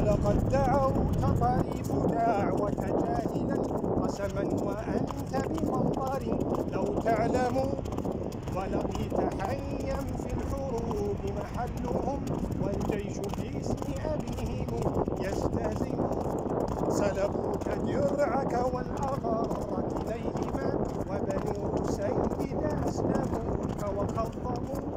ولقد دعوت طريف دعوة جاهلا قسما وأنت بمنظر لو تعلم، ولقيت حيا في الحروب محلهم والجيش في اسم أبيهم يستهزئ. سلبوك درعك والأغر إليهما وبنو سيد أسلموك وخضموا.